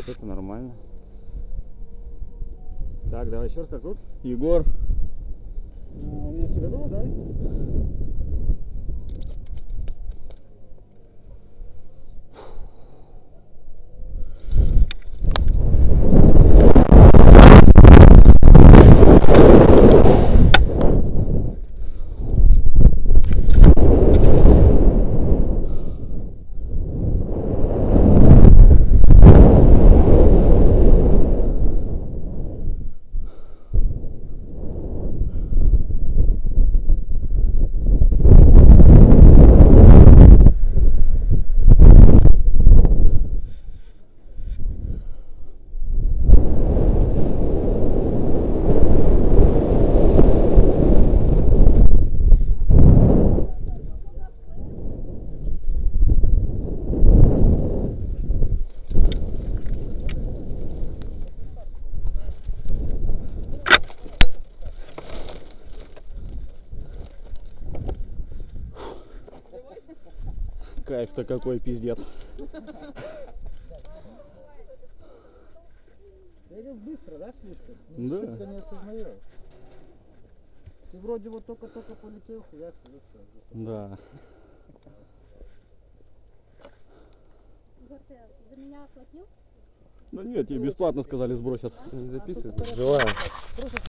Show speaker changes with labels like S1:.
S1: вот это нормально. Так, давай еще раз, как зовут?
S2: Егор.
S1: У меня все готово, да?
S2: Кайф-то какой, пиздец.
S3: Я говорю, быстро, да, слишком?
S2: Да.
S3: Шибко не осознаешь. Ты вроде вот только-только полетел, хуяк, и все.
S2: Да.
S4: Егор, ты за меня оплатил?
S2: Да нет, тебе бесплатно сказали, сбросят.
S5: Не записывай. Желаю.